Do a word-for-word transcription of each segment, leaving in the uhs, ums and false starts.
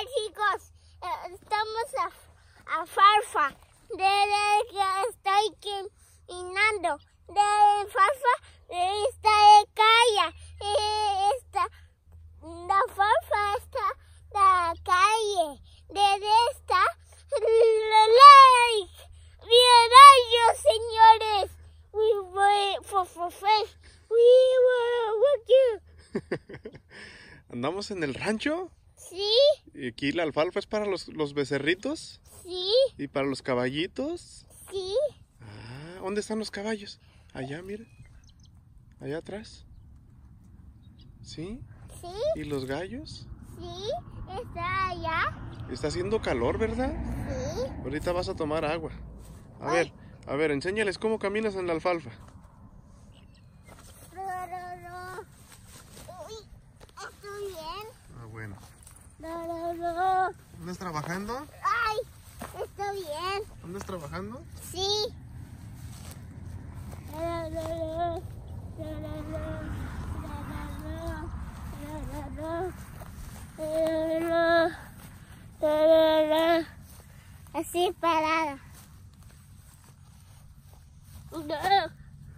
chicos, eh, estamos a, a Farfa, desde que estoy caminando, de Farfa, está de calle, eh, está, la Farfa está de la calle, desde esta, like, bien ellos, señores, we were for, for fresh, we were working. ¿Andamos en el rancho? Sí. ¿Y aquí la alfalfa es para los, los becerritos? Sí. ¿Y para los caballitos? Sí. Ah, ¿dónde están los caballos? Allá, mira. Allá atrás. ¿Sí? Sí. ¿Y los gallos? Sí. Está allá. Está haciendo calor, ¿verdad? Sí. Ahorita vas a tomar agua. A Ay. ver, a ver, enséñales cómo caminas en la alfalfa. No, no, no. Uy, estoy bien. Ah, bueno. No, no, no. ¿Andas trabajando? Ay, estoy bien. ¿Andas trabajando? Sí. No, no, no. No, no, no. No, no, no. No, no, no. No, no, no. Así parada. No.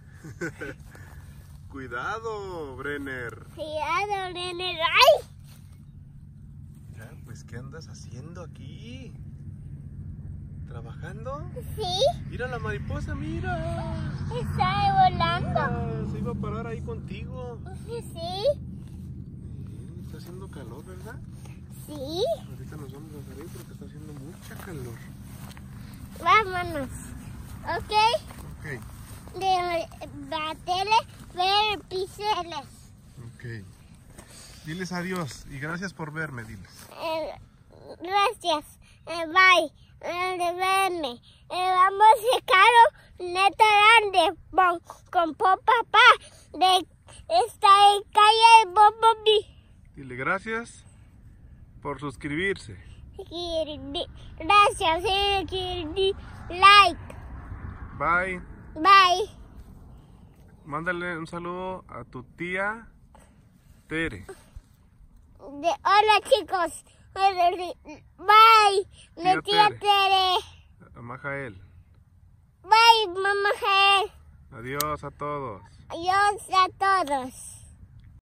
Cuidado, Brenner. Cuidado, nene. ¡Ay! Ya, pues, ¿qué andas haciendo aquí? ¿Trabajando? Sí. Mira la mariposa, mira. Está volando. Mira, se iba a parar ahí contigo. Sí. Sí, está haciendo calor, ¿verdad? Sí. Ahorita nos vamos a salir porque está haciendo mucha calor. Vámonos. ¿Ok? Ok, De la tele, ver píxeles. ok. Diles adiós y gracias por verme, diles. Eh, gracias. Eh, bye. Eh, de verme. Eh, vamos a caro neta grande con, con papá de esta calle de Bobobi. Dile gracias por suscribirse. Gracias. Eh, like. Bye. Bye. Mándale un saludo a tu tía Tere. De, hola chicos. Bye. Tía De tía Tere. Tere. A Majael. Bye, mamá Jael. Adiós a todos. Adiós a todos.